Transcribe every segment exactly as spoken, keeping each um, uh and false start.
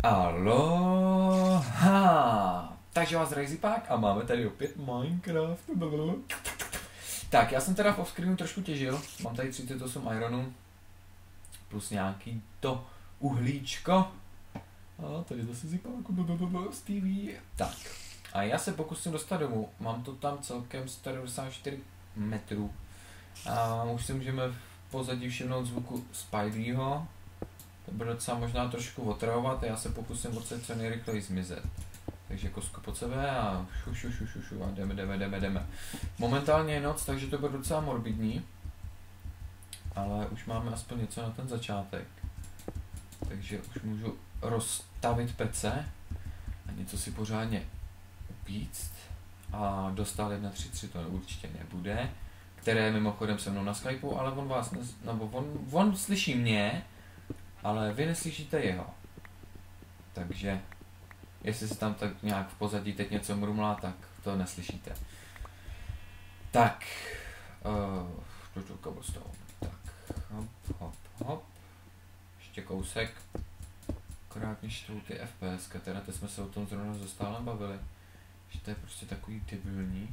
Aloha! Takže vás zdraví Zipák a máme tady opět Minecraft. Tak, já jsem teda v offscreenu trošku těžil. Mám tady třicet osm ironů. Plus nějaký to uhlíčko. A tady zase Zipák z T V. Tak. A já se pokusím dostat domů. Mám to tam celkem sto devadesát čtyři metrů. A už si můžeme v pozadí všimnout zvuku Spideyho. To bude docela možná trošku otravovat, já se pokusím odsaď co nejrychleji zmizet. Takže kostku pod sebe a šu, šu, šu, šu, šu a jdeme, jdeme, jdeme, jdeme. Momentálně je noc, takže to bude docela morbidní. Ale už máme aspoň něco na ten začátek. Takže už můžu rozstavit pece a něco si pořádně upíct. A dostal jedna tři tři to určitě nebude. Které je mimochodem se mnou na Skypeu, ale on vás, ne, nebo on, on slyší mě, ale vy neslyšíte jeho. Takže, jestli se tam tak nějak v pozadí teď něco mrumlá, tak to neslyšíte. Tak, uh, to cobblestone. Tak, hop, hop, hop. Ještě kousek. Akorát mě štvou ty F P S, teda teď jsme se o tom zrovna zastálem bavili. Že to je prostě takový debilní.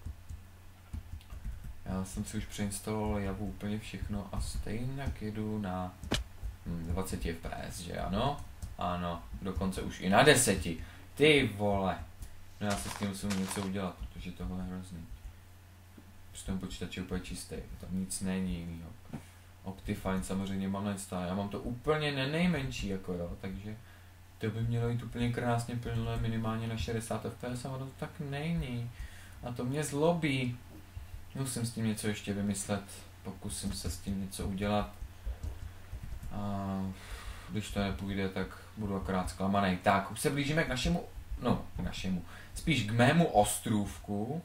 Já jsem si už přeinstaloval Javu úplně všechno a stejně jedu na dvacet F P S, že ano? Ano, dokonce už i na deseti. Ty vole. No já se s tím musím něco udělat, protože tohle je hrozný. Při tom počítač je úplně čistý, tam nic není jinýho. Optifine samozřejmě mám nainstalované, já mám to úplně nejmenší jako jo, takže to by mělo jít úplně krásně plynule minimálně na šedesát F P S a ono to tak není. A to mě zlobí. Musím s tím něco ještě vymyslet, pokusím se s tím něco udělat. A když to nepůjde, tak budu akorát zklamaný. Tak, už se blížíme k našemu, no, k našemu, spíš k mému ostrůvku.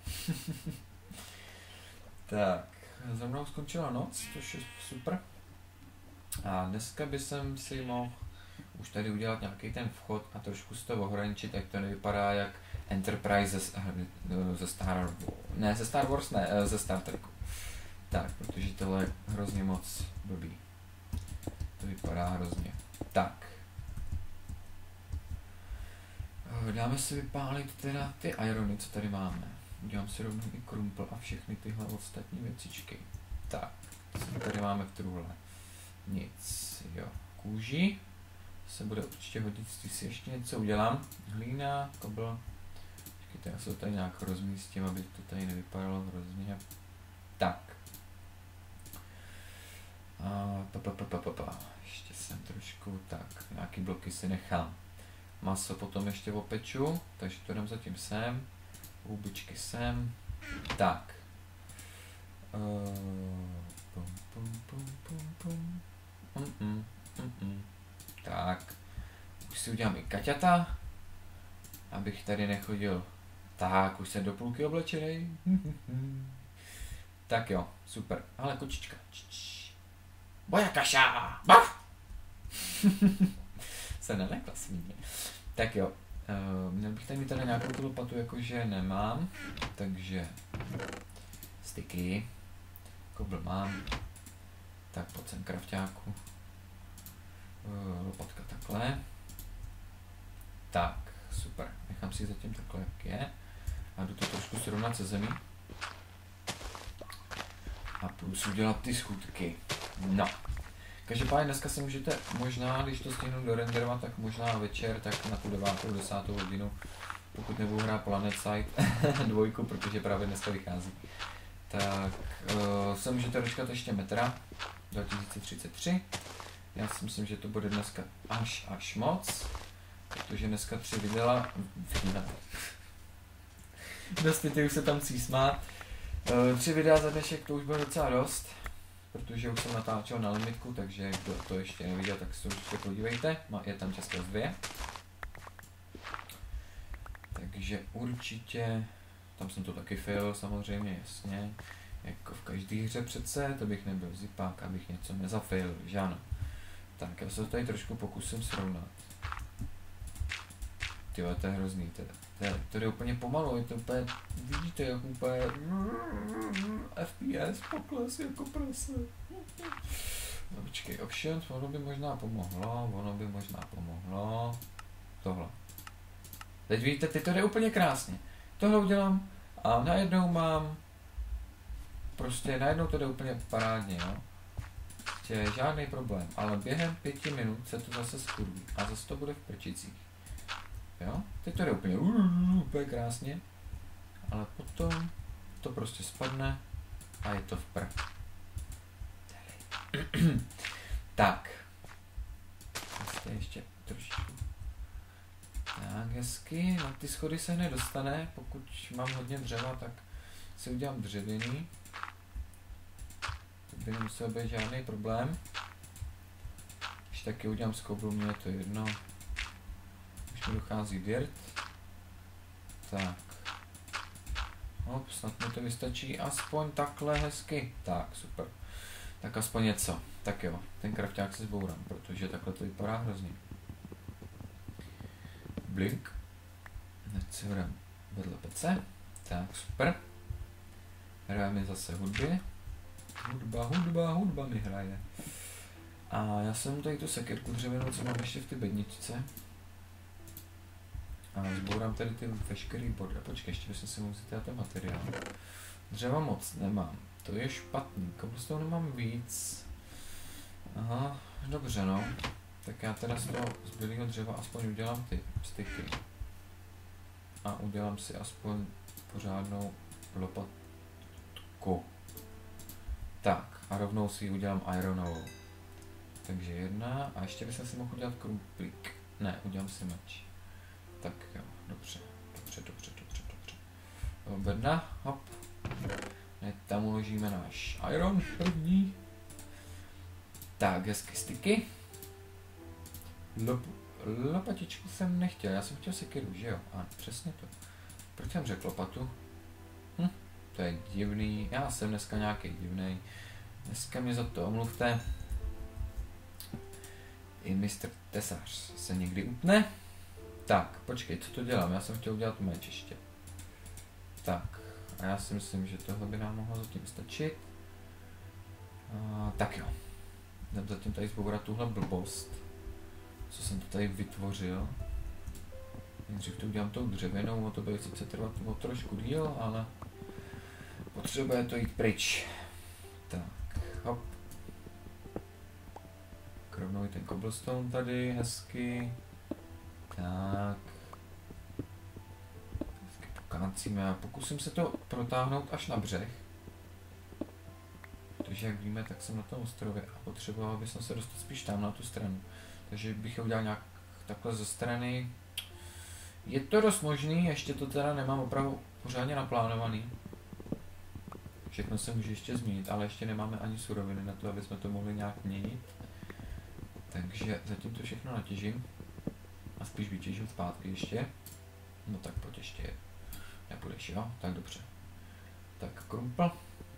Tak, za mnou skončila noc, což je super. A dneska by jsem si mohl už tady udělat nějaký ten vchod a trošku z toho ohraničit, jak to nevypadá jak Enterprise ze, ze Star Wars, ne ze Star Wars, ne, ze Star Treku. Tak, protože tohle je hrozně moc blbý. To vypadá hrozně. Tak. Dáme si vypálit teda ty irony, co tady máme. Udělám si rovnou i krumpl a všechny tyhle ostatní věcičky. Tak, co tady máme v truhle? Nic, jo. Kůži se bude určitě hodit, když si ještě něco udělám. Hlína, kobl. Počkejte, já se to tady nějak rozmístím, aby to tady nevypadalo hrozně. Tak. A pa, pa, pa, pa, pa, pa. Ještě jsem trošku, tak, nějaký bloky si nechám. Maso potom ještě opeču, takže to dám zatím sem. Houbičky sem. Tak. Uh, pum, pum, pum, pum, pum. Mm, mm, mm, mm. Tak. Už si udělám i kaťata, abych tady nechodil. Tak, už jsem do půlky oblečenej. Tak jo, super. Ale kočička. Moja kaša! Baf! Se nelekla svíně. Tak jo, uh, měl bych tady mít tady nějakou tu lopatu, jakože nemám, takže styky, kobl mám, tak pojď sem krafťáku, uh, lopatka takhle, tak super, nechám si zatím takhle, jak je a jdu to trošku srovnat se zemí a půjdu si udělat ty schůdky, no. Každopádně dneska si můžete možná, když to stihnu dorenderovat, tak možná večer, tak na tu devátou, desátou hodinu, pokud nebudu hrát PlanetSide dvojku, protože právě dneska vychází. Tak uh, se můžete dočkat ještě metra dva tisíce třicet tři. Já si myslím, že to bude dneska až až moc, protože dneska tři videa, dost ty už se tam chci smát. Uh, tři videa za dnešek to už bude docela dost. Protože už jsem natáčel na limitku, takže kdo to ještě neviděl, tak se určitě podívejte, je tam často dvě. Takže určitě, tam jsem to taky fail samozřejmě, jasně, jako v každé hře přece, to bych nebyl Zipák, abych něco nezafail, že ano. Tak já se to tady trošku pokusím srovnat. Tyhle, to je hrozný, to je, to je, to je úplně pomalu, je to úplně, vidíte, jak úplně F P S pokles jako prase. No počkej, options, ono by možná pomohlo, ono by možná pomohlo. tohle. Teď vidíte, teď to jde úplně krásně. Tohle udělám a najednou mám, prostě najednou to jde úplně parádně, jo. Prostě žádný problém, ale během pěti minut se to zase skurví a zase to bude v prčicích. Jo, teď to jde úplně, uh, úplně krásně, ale potom to prostě spadne a je to v pr. Tak. Prostě ještě trošičku. Tak, hezky. Na ty schody se nedostane. Pokud mám hodně dřeva, tak si udělám dřevěný. To by nemusel být žádný problém. Když taky udělám z koblu, mě je to jedno. Už mi dochází dirt. Tak. Hop, snad mi to vystačí aspoň takhle hezky. Tak, super. Tak aspoň něco. Tak jo, ten krafťák se zbourám, protože takhle to vypadá hrozně. Blink. Hned si hrám vedle pece. Tak, super. Hraje mi zase hudby. Hudba, hudba, hudba mi hraje. A já jsem tady tu sekirku dřevěnou, co mám ještě v ty bedničce. A zbourám tady ty veškerý body. A počkej, ještě bych si musel dát ten materiál. Dřeva moc nemám. To je špatný. Cobblestone nemám víc. Aha, dobře no. Tak já teda z toho zbylého dřeva aspoň udělám ty styky. A udělám si aspoň pořádnou lopatku. Tak, a rovnou si ji udělám ironovou. Takže jedna, a ještě bych si mohl udělat krumplík. Ne, udělám si meč. Tak jo, dobře, dobře, dobře, dobře, dobře. Bedna, hop. Hned tam uložíme náš iron první. Tak, hezky styky. Lop, lopatičku jsem nechtěl, já jsem chtěl sekiru, že jo? Ano, přesně to. Proč jsem řekl lopatu? Hm, to je divný, já jsem dneska nějaký divný. Dneska mi za to omluvte. I mistr Tesař se někdy utne. Tak, počkej, co to dělám? Já jsem chtěl udělat meč ještě. Tak, a já si myslím, že tohle by nám mohlo zatím stačit. A, tak jo. Jdem zatím tady zbourat tuhle blbost. Co jsem to tady vytvořil. Nejdřív to udělám tou dřevěnou, o to bude sice trvat o trošku díl, ale potřebuje to jít pryč. Tak, hop. Rovnou i ten cobblestone tady, hezky. Tak. Hezky pokácíme a pokusím se to protáhnout až na břeh. Protože jak víme, tak jsem na tom ostrově a potřeboval bych se dostat spíš tam na tu stranu. Takže bych ho udělal nějak takhle ze strany. Je to dost možný, ještě to teda nemám opravdu pořádně naplánovaný. Všechno se může ještě změnit, ale ještě nemáme ani suroviny na to, aby jsme to mohli nějak měnit. Takže zatím to všechno natěžím. A spíš vytěžím zpátky ještě. No tak pojď ještě. Nebudeš, jo? Tak dobře. Tak krumpl.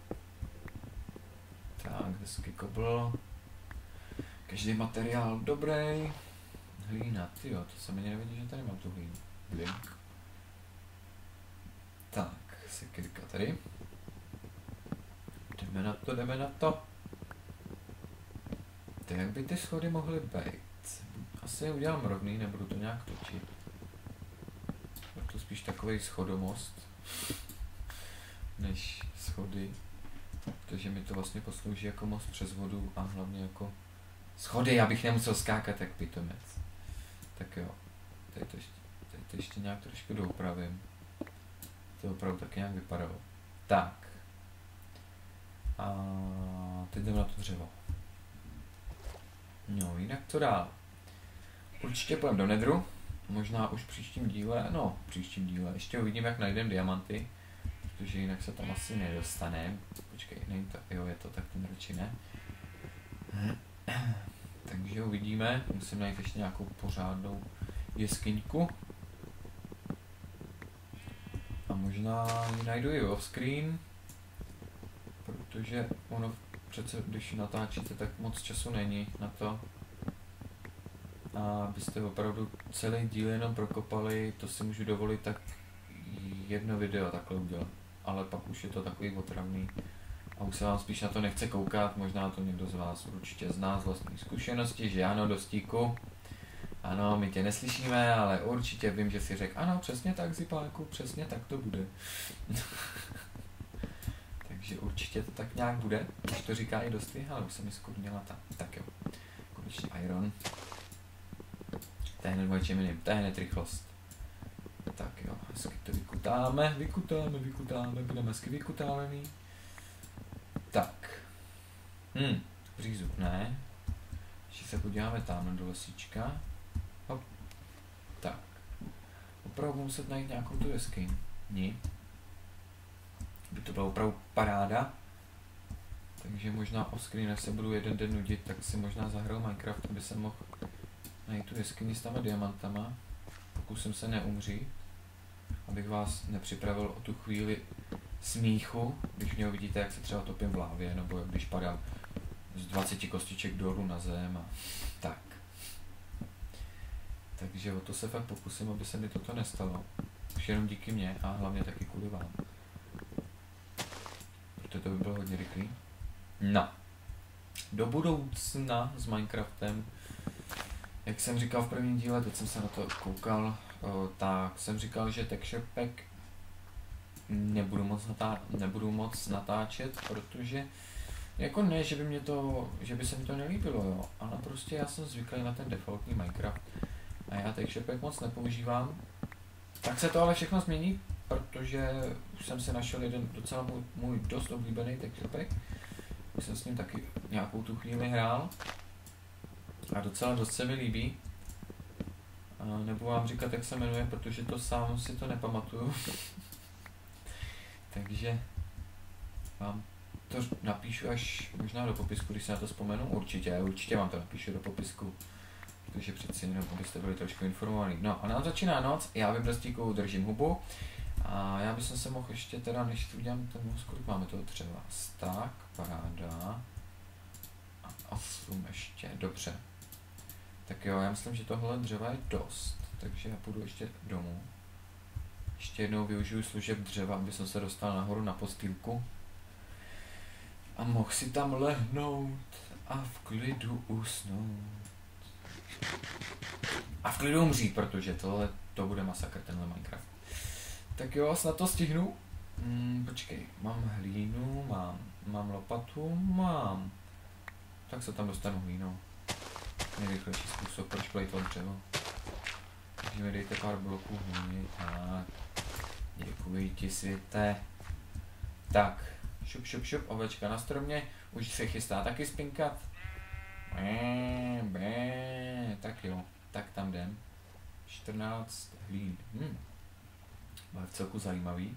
Tak, hezky kobl. Každý materiál dobrý. Hlína, tyjo, to se mi nevidí, že tady mám tu hlínu. Blink. Tak, sekirka tady. Jdeme na to, jdeme na to. Tak jak by ty schody mohly být? Asi je udělám rovný, nebudu to nějak točit. Je to spíš takový schodomost, než schody. Protože mi to vlastně poslouží jako most přes vodu a hlavně jako schody, abych nemusel skákat jak pitomec. Tak jo, tady to ještě, tady to ještě nějak trošku doupravím. To opravdu taky nějak vypadalo. Tak. A teď jdeme na to dřevo. No, jinak co dál? Určitě půjdeme do Nedru, možná už v příštím díle, no, v příštím díle, ještě uvidím, jak najdeme diamanty, protože jinak se tam asi nedostaneme. Počkej, není to, jo, je to, tak ten radši ne. Takže uvidíme, musím najít ještě nějakou pořádnou jeskyňku. A možná ji najdu i off-screen, protože ono přece, když natáčíte, tak moc času není na to. A abyste opravdu celý díl jenom prokopali, to si můžu dovolit tak jedno video takhle udělat. Ale pak už je to takový otravný. A už se vám spíš na to nechce koukat, možná to někdo z vás určitě zná z vlastní zkušenosti, že ano, dostíku. Ano, my tě neslyšíme, ale určitě vím, že si řekl, ano, přesně tak, Zipáku, přesně tak to bude. Takže určitě to tak nějak bude, už to říká i dosti, ale už se mi skurněla ta. Tak jo, konečně Iron. To je hned dvojčeminy, to je hned rychlost. Tak jo, hezky to vykutáme, vykutáme, vykutáme, budeme hezky vykutávaný. Tak. Hm, řízu, ne. Ještě se podíváme tam do lesíčka. Hop. Tak. Opravdu muset najít nějakou tu jeskyni. By to byla opravdu paráda. Takže možná o screen, se budu jeden den nudit, tak si možná zahraju Minecraft, aby jsem mohl najít tu jeskyni s těma diamantama. Pokusím se neumřít, abych vás nepřipravil o tu chvíli smíchu, když mě uvidíte, jak se třeba topím v lávě, nebo jak když padám z dvaceti kostiček dolů na zem a tak. Takže o to se fakt pokusím, aby se mi toto nestalo. Už jenom díky mně a hlavně taky kvůli vám. Protože to by bylo hodně rychlý. No. Do budoucna s Minecraftem, jak jsem říkal v prvním díle, teď jsem se na to koukal, o, tak jsem říkal, že texture pack nebudu moc, natá nebudu moc natáčet, protože jako ne, že by mě to, že by se mi to nelíbilo, jo, ale prostě já jsem zvyklý na ten defaultní Minecraft a já texture pack moc nepoužívám. Tak se to ale všechno změní, protože už jsem si našel jeden docela můj, můj dost oblíbený texture pack. Už jsem s ním taky nějakou tu chvíli hrál a docela dost se mi líbí. A nebudu vám říkat, jak se jmenuje, protože to sám si to nepamatuju. Takže vám to napíšu až možná do popisku, když se na to vzpomenu. Určitě, určitě vám to napíšu do popisku, protože přeci jenom, abyste byli trošku informovaní. No a nám začíná noc, já v Brstíku držím hubu. A já bych se mohl ještě teda, než tu udělám ten most, kolik máme toho třeba. Tak, paráda. A osm ještě, dobře. Tak jo, já myslím, že tohle dřeva je dost, takže já půjdu ještě domů. Ještě jednou využiju služeb dřeva, aby jsem se dostal nahoru na postýlku. A mohl si tam lehnout a v klidu usnout. A v klidu umřít, protože tohle to bude masakr, tenhle Minecraft. Tak jo, snad to stihnu. Hmm, počkej, mám hlínu, mám, mám lopatu, mám. Tak se tam dostanu hlínou. Nejrychlejší způsob, proč plejtvat dřevo. Takže mi dejte pár bloků hlíny, tak. Děkuji ti, světe. Tak, šup, šup, šup, ovečka na stromě, už se chystá taky spinkat. Bé, bé, tak jo, tak tam jdem. čtrnáct hlín. Hm. Bude v celku zajímavý.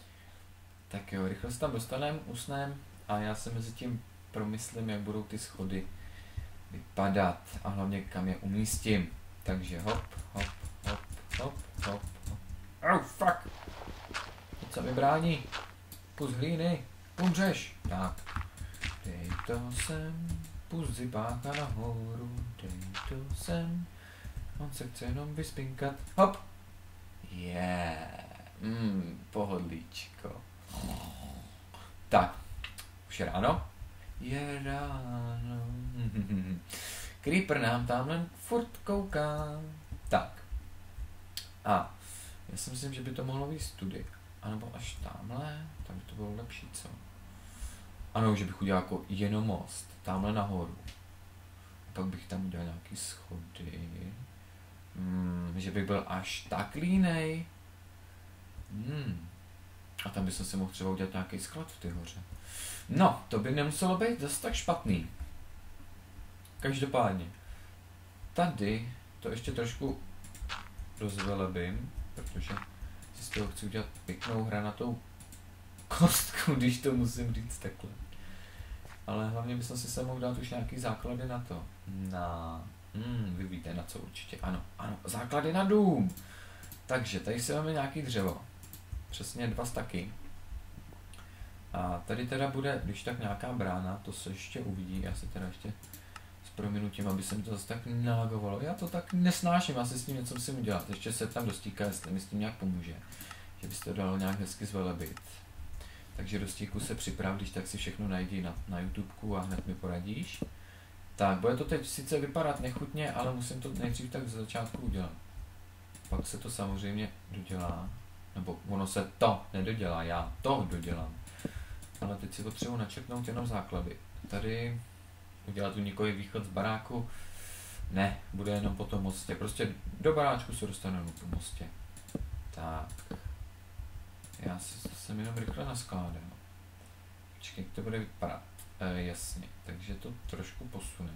Tak jo, rychle se tam dostanem, usnem a já se mezi tím promyslím, jak budou ty schody vypadat a hlavně kam je umístím. Takže hop, hop, hop, hop, hop, hop. Au, fuck! Co mi brání? Pust hlíny, umřeš. Tak, dej to sem, pust Zipáka nahoru, dej to sem, on se chce jenom vyspinkat. Hop! Yeah. Mm, pohodlíčko. Tak, už je ráno? Je ráno. Creeper nám tamhle furt kouká. Tak. A já si myslím, že by to mohlo být study. A nebo až tamhle, tam by to bylo lepší, co? Ano, že bych udělal jako jenom most, tamhle nahoru. A pak bych tam udělal nějaký schody. Hmm, že bych byl až tak línej. Hmm. A tam by se mohl třeba udělat nějaký sklad v té hoře. No, to by nemuselo být zase tak špatný. Každopádně. Tady to ještě trošku rozvelebím, protože si z toho chci udělat pěknou hranatou kostku, když to musím říct takhle. Ale hlavně bych si se mohl dát už nějaký základy na to. Na... Hmm, vy víte na co určitě. Ano, ano, základy na dům. Takže tady si máme nějaký dřevo. Přesně dva staky. A tady teda bude, když tak nějaká brána, to se ještě uvidí, já si teda ještě s prominutím, aby se mi to zase tak nalagovalo. Já to tak nesnáším, asi s tím něco musím udělat. Ještě se tam dostíká, jestli mi s tím nějak pomůže. Že bys to dalo nějak hezky zvelebit. Takže do stíku se připrav, když tak si všechno najdi na, na YouTubeku a hned mi poradíš. Tak, bude to teď sice vypadat nechutně, ale musím to nejdřív tak z začátku udělat. Pak se to samozřejmě dodělá. Nebo ono se to nedodělá, já to dodělám. Ale teď si potřebuji načrtnout jenom základy. Tady udělat unikový východ z baráku. Ne, bude jenom po tom mostě. Prostě do baráčku se dostanu po mostě. Tak. Já si jsem jenom rychle naskládal. Počkej, jak to bude vypadat. E, jasně, takže to trošku posunem.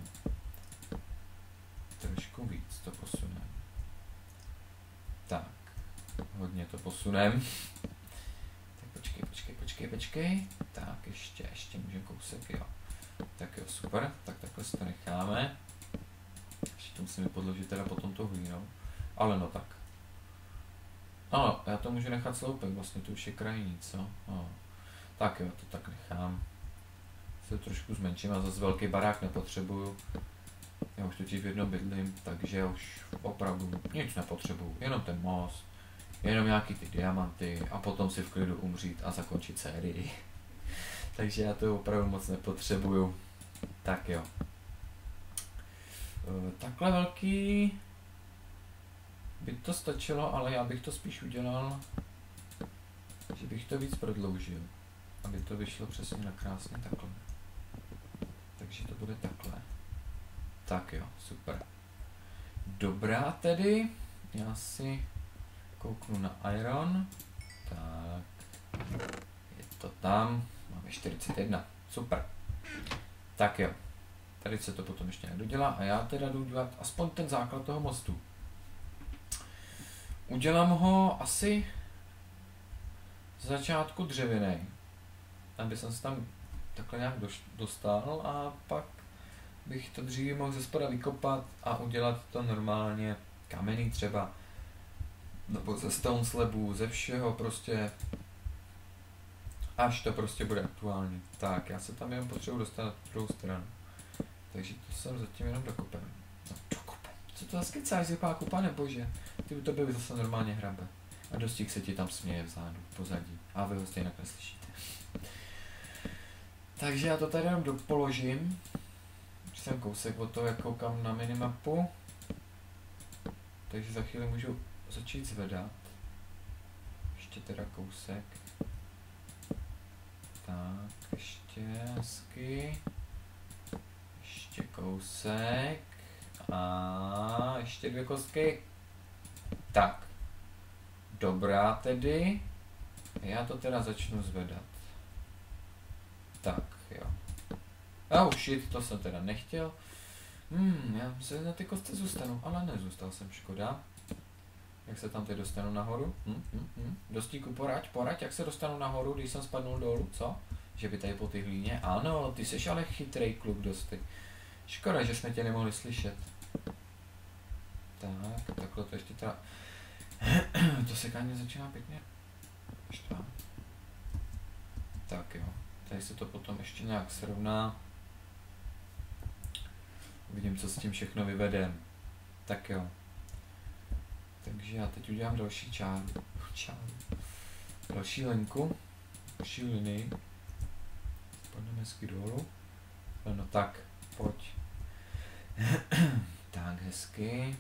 Trošku víc to posunem. Tak. Hodně to posunem. Tak počkej, počkej, počkej, počkej. Tak ještě, ještě můžeme kousek, jo. Tak jo, super. Tak takhle si to necháme. Ještě to musíme podložit teda potom to hlínou. Ale no tak. Ano, já to můžu nechat sloupek, vlastně to už je krajní, co? No. Tak jo, to tak nechám. Se to trošku zmenším a zase velký barák nepotřebuju. Já už totiž v jednom bydlím, takže už opravdu nic nepotřebuju. Jenom ten most, jenom nějaký ty diamanty a potom si v klidu umřít a zakončit sérii. Takže já to opravdu moc nepotřebuju. Tak jo. Takhle velký by to stačilo, ale já bych to spíš udělal, že bych to víc prodloužil, aby to vyšlo přesně na krásně takhle. Takže to bude takhle. Tak jo, super. Dobrá tedy, já si kouknu na iron. Tak, je to tam, máme čtyřicet jedna, super. Tak jo, tady se to potom ještě nedodělá a já teda jdu dělat aspoň ten základ toho mostu. Udělám ho asi z začátku dřevěnej, aby jsem se tam takhle nějak dostal a pak bych to dříve mohl ze spoda vykopat a udělat to normálně kamenný třeba, nebo ze stone slabů, ze všeho prostě, až to prostě bude aktuální. Tak, já se tam jenom potřebuji dostat na druhou stranu, takže to jsem zatím jenom dokopem. No, dokopem. Co to zase kecáš, Zipáku, pane bože, ty u tebe zase normálně hrabe. A dostík se ti tam směje vzadu, v pozadí. A vy ho stejně neslyšíte. Takže já to tady jenom dopoložím. Už jsem kousek od toho, jak koukám na minimapu. Takže za chvíli můžu začít zvedat. Ještě teda kousek. Tak, ještě hezky. Ještě kousek. A ještě dvě kostky. Tak. Dobrá tedy. Já to teda začnu zvedat. Tak, jo. Oh shit, to jsem teda nechtěl. Hmm, já se na ty kostce zůstanu, ale nezůstal jsem, škoda. Jak se tam teď dostanu nahoru? Hm, hm, hm. Dostíku, poraď, poraď, jak se dostanu nahoru, když jsem spadnul dolů, co? Že by tady po ty hlíně? Ano, ty jsi ale chytrej kluk dosti. Škoda, že jsme tě nemohli slyšet. Tak, takhle to ještě teda... to sekání začíná pěkně štvát. Tak jo, tady se to potom ještě nějak srovná. Uvidím, co s tím všechno vyvedem. Tak jo. Takže já teď udělám další čáru. čáru. Další linku. Další linii. Spadneme hezky dolů. No tak, pojď. Tak, hezky.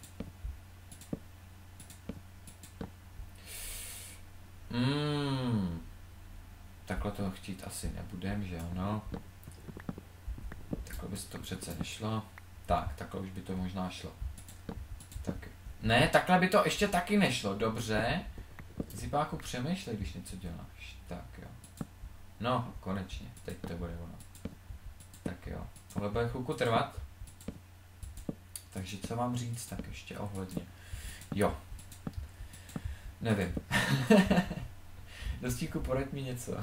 Mm. Takhle to chtít asi nebudem, že ano. Takhle by to přece nešlo. Tak, takhle už by to možná šlo. Tak. Ne, takhle by to ještě taky nešlo, dobře. Zipáku, přemýšlej, když něco děláš. Tak jo. No, konečně, teď to bude ono. Tak jo, tohle bude chvilku trvat. Takže co mám říct, tak ještě ohledně. Jo. Nevím. Dostíku, poraď mi něco.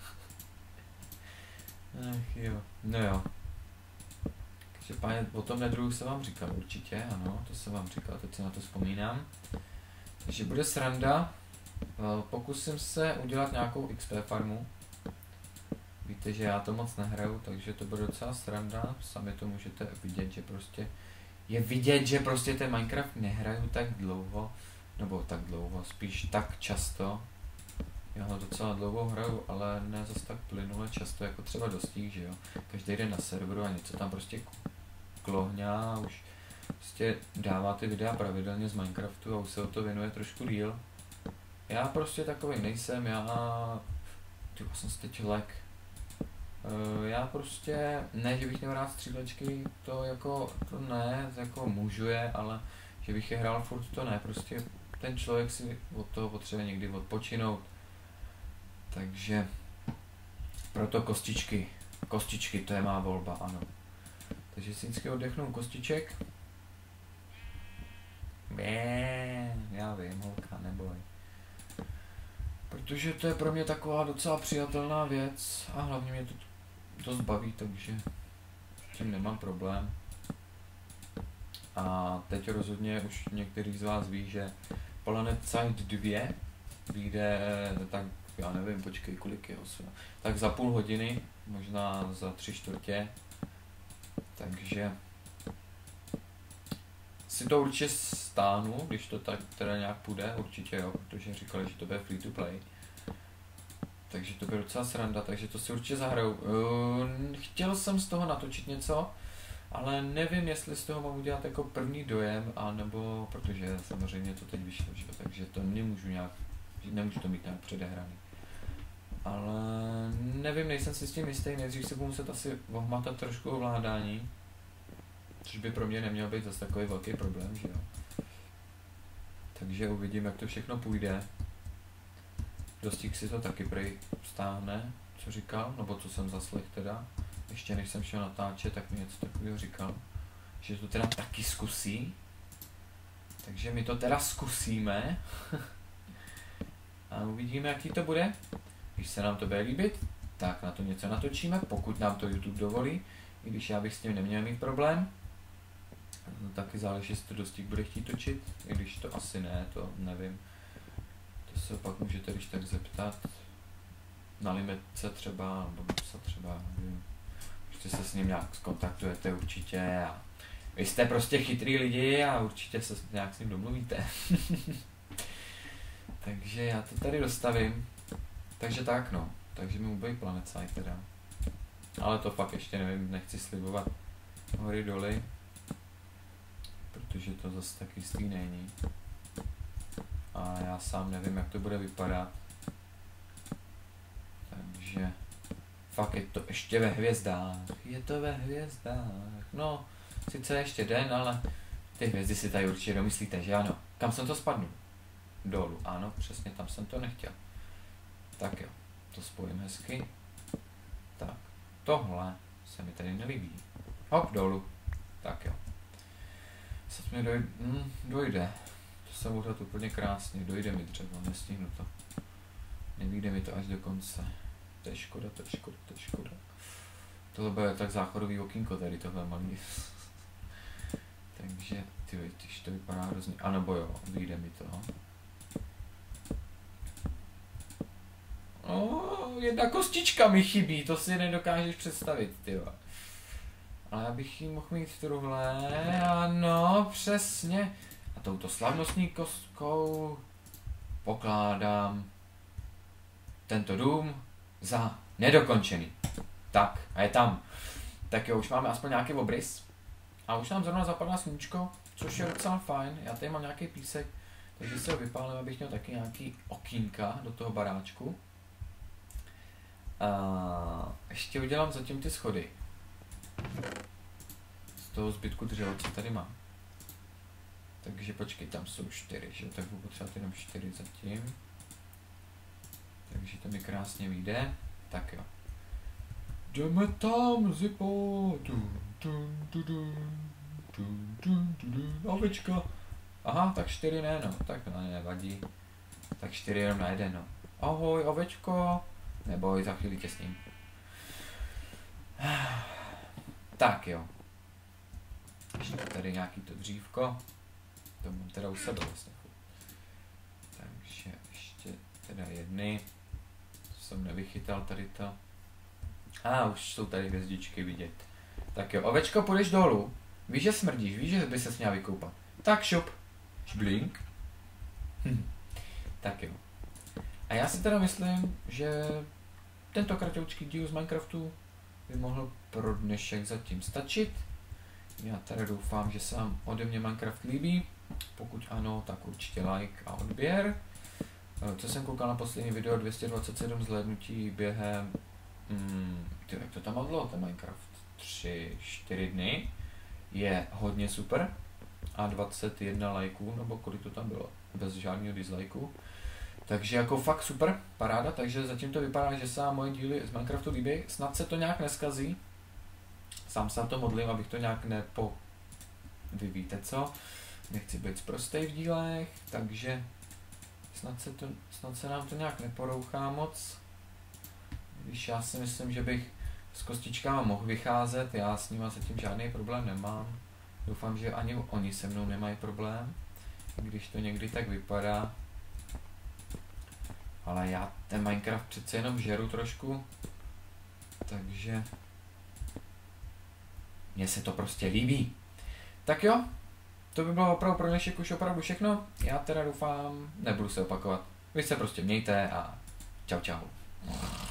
Ach jo, no jo. Takže páně, o tom nedruhu jsem vám říkal určitě, ano, to jsem vám říkal, teď se na to vzpomínám. Takže bude sranda, pokusím se udělat nějakou X P farmu. Víte, že já to moc nehraju, takže to bude docela sranda, sami to můžete vidět, že prostě je vidět, že prostě ten Minecraft nehraju tak dlouho, nebo tak dlouho, spíš tak často. Já ho docela dlouho hraju, ale ne zase tak plynule často, jako třeba Dostík, že jo. Každý den na serveru a něco tam prostě klohňa, už prostě dává ty videa pravidelně z Minecraftu a už se o to věnuje trošku díl. Já prostě takový nejsem, já... Ty jsem si teď lek. Uh, já prostě, ne, že bych měl rád střílečky, to jako, to ne, to jako můžu je, ale že bych je hrál furt, to ne, prostě ten člověk si od toho potřebuje někdy odpočinout. Takže proto kostičky, kostičky, to je má volba, ano. Takže si vždycky oddechnu kostiček. Bé, já vím, holka, neboj. Protože to je pro mě taková docela přijatelná věc a hlavně mě to dost baví, takže s tím nemám problém. A teď rozhodně už některý z vás ví, že PlanetSide dva vyjde tak, já nevím, počkej, kolik je osm, tak za půl hodiny, možná za tři čtvrtě, takže si to určitě stáhnu, když to tak teda nějak půjde, určitě jo, protože říkali, že to bude free to play. Takže to bude docela sranda, takže to si určitě zahraju. Chtěl jsem z toho natočit něco, ale nevím, jestli z toho mám udělat jako první dojem, anebo, protože samozřejmě to teď vyšlo, že? Takže to nemůžu nějak, nemůžu to mít nějak předehraný. Ale nevím, nejsem si s tím jistý, nejdřív si budu muset asi ohmatat trošku ovládání, což by pro mě neměl být zase takový velký problém, že jo. Takže uvidím, jak to všechno půjde. Dostík si to taky prej stáhne, co říkal, nebo co jsem zaslech teda. Ještě než jsem šel natáčet, tak mi něco takového říkal, že to teda taky zkusí. Takže my to teda zkusíme. A uvidíme, jaký to bude. Když se nám to bude líbit, tak na to něco natočíme, pokud nám to YouTube dovolí. I když já bych s tím neměl mít problém. No, taky záleží, jestli to Dostík bude chtít točit, i když to asi ne, to nevím. To se pak můžete když tak zeptat. Na limitce třeba, nebo napsat třeba, nevím. Prostě se s ním nějak skontaktujete určitě a vy jste prostě chytrý lidi a určitě se nějak s ním domluvíte. Takže já to tady dostavím. Takže tak no, takže mi ubejí PlanetSide teda. Ale to fakt ještě nevím, nechci slibovat hory doly. Protože to zase tak jistý není. A já sám nevím, jak to bude vypadat. Takže fakt je to ještě ve hvězdách. Je to ve hvězdách. No, sice ještě den, ale ty hvězdy si tady určitě domyslíte, že ano. Kam jsem to spadnul? Dolů. Ano, přesně tam jsem to nechtěl. Tak jo, to spojím hezky. Tak, tohle se mi tady nelíbí. Hop, dolů. Tak jo. Co mi dojde? Hmm, dojde. To jsem udělal úplně krásně. Dojde mi třeba, nestihnu to. Nevíde mi to až do konce. To je škoda, to je škoda, to je škoda. Tohle bude tak záchodový okýnko tady tohle malý. Takže, ty víš, to vypadá hrozně. A nebo jo, vyjde mi to. No, jedna kostička mi chybí, to si nedokážeš představit, tyjo. Ale já bych jí mohl mít truhle, ano, přesně. A touto slavnostní kostkou pokládám tento dům za nedokončený. Tak, a je tam. Tak jo, už máme aspoň nějaký obrys. A už nám zrovna zapadá sluníčko, což je docela fajn. Já tady mám nějaký písek, takže se ho vypálím, abych měl taky nějaký okýnka do toho baráčku. A ještě udělám zatím ty schody. Z toho zbytku dřeva, co tady mám. Takže počkej, tam jsou čtyři, že? Tak budu potřebovat jenom čtyři zatím. Takže to mi krásně vyjde. Tak jo. Jdeme tam, Zipo. Dun, dun, dun, dun, dun, dun, ovečka. Aha, tak čtyři ne, no. Tak no, nevadí. Tak čtyři jenom na jeden, no. Ahoj, ovečko. Neboj, za chvíli tě s ním. Tak jo. Ještě tady nějaký to dřívko. To mám teda u sebe vlastně. Takže ještě teda jedny. To jsem nevychytal tady to. A ah, už jsou tady hvězdičky vidět. Tak jo, ovečko, půjdeš dolů. Víš, že smrdíš, víš, že by ses měla vykoupat. Tak šup. Šblink. Hm. Tak jo. A já si teda myslím, že tento kratoučký díl z Minecraftu by mohl pro dnešek zatím stačit. Já teda doufám, že se vám ode mě Minecraft líbí. Pokud ano, tak určitě like a odběr. Co jsem koukal na poslední video, dvě stě dvacet sedm zhlédnutí během, hmm, ty, jak to tam má dlouho, ten Minecraft, tři čtyři dny, je hodně super. A dvacet jedna lajků, nebo kolik to tam bylo, bez žádného dislajku. Takže jako fakt super, paráda, takže zatím to vypadá, že se vám moje díly z Minecraftu líbí. Snad se to nějak neskazí. Sám se na to modlím, abych to nějak nepo... Vy víte co? Nechci být sprostej v dílech, takže snad se, to, snad se nám to nějak neporouchá moc. Když já si myslím, že bych s kostičkama mohl vycházet, já s nima zatím žádný problém nemám. Doufám, že ani oni se mnou nemají problém, když to někdy tak vypadá. Ale já ten Minecraft přece jenom žeru trošku, takže mně se to prostě líbí. Tak jo, to by bylo opravdu pro dnešek už opravdu všechno. Já teda doufám, nebudu se opakovat. Vy se prostě mějte a čau čau.